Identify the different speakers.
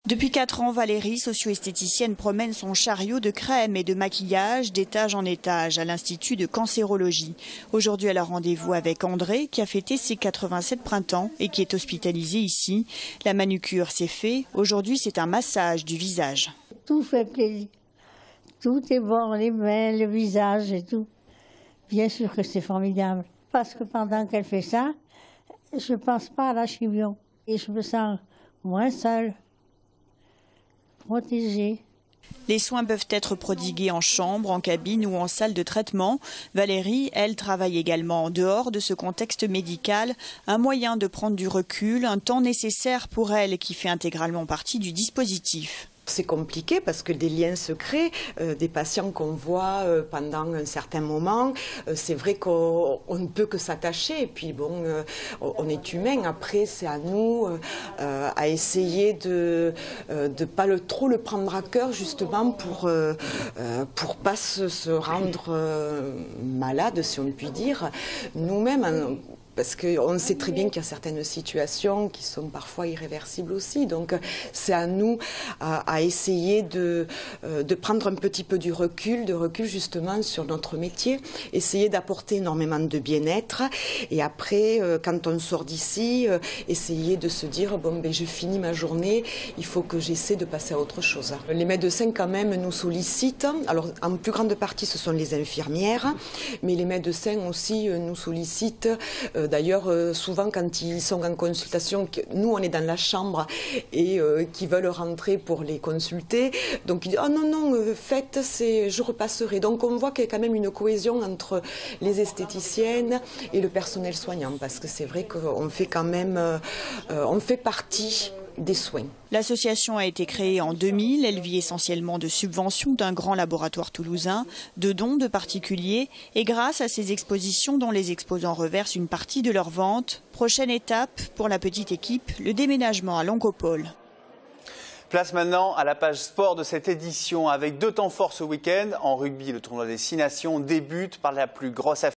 Speaker 1: Depuis 4 ans, Valérie, socio-esthéticienne, promène son chariot de crème et de maquillage d'étage en étage à l'Institut de cancérologie. Aujourd'hui, elle a rendez-vous avec André, qui a fêté ses 87 printemps et qui est hospitalisé ici. La manucure s'est fait. Aujourd'hui, c'est un massage du visage.
Speaker 2: Tout fait plaisir. Tout est bon, les mains, le visage et tout. Bien sûr que c'est formidable. Parce que pendant qu'elle fait ça, je ne pense pas à la chimio. Et je me sens moins seule. Protégée.
Speaker 1: Les soins peuvent être prodigués en chambre, en cabine ou en salle de traitement. Valérie, elle, travaille également en dehors de ce contexte médical, un moyen de prendre du recul, un temps nécessaire pour elle qui fait intégralement partie du dispositif.
Speaker 3: C'est compliqué parce que des liens se créent, des patients qu'on voit pendant un certain moment, c'est vrai qu'on ne peut que s'attacher, et puis bon, on est humain, après c'est à nous à essayer de pas trop le prendre à cœur justement pour pas se rendre malade, si on peut dire, nous-mêmes. Parce qu'on sait très bien qu'il y a certaines situations qui sont parfois irréversibles aussi. Donc c'est à nous à essayer de prendre un petit peu de recul justement sur notre métier, essayer d'apporter énormément de bien-être. Et après, quand on sort d'ici, essayer de se dire, bon ben je finis ma journée, il faut que j'essaie de passer à autre chose. Les médecins quand même nous sollicitent. Alors en plus grande partie ce sont les infirmières, mais les médecins aussi nous sollicitent. D'ailleurs, souvent quand ils sont en consultation, nous on est dans la chambre et qui veulent rentrer pour les consulter, donc ils disent « Oh non, non, faites, je repasserai ». Donc on voit qu'il y a quand même une cohésion entre les esthéticiennes et le personnel soignant, parce que c'est vrai qu'on fait quand même, on fait partie des soins.
Speaker 1: L'association a été créée en 2000. Elle vit essentiellement de subventions d'un grand laboratoire toulousain, de dons de particuliers et grâce à ces expositions dont les exposants reversent une partie de leurs ventes. Prochaine étape pour la petite équipe, le déménagement à l'Oncopole.
Speaker 4: Place maintenant à la page sport de cette édition avec 2 temps forts ce week-end. En rugby, le tournoi des 6 nations débute par la plus grosse affiche.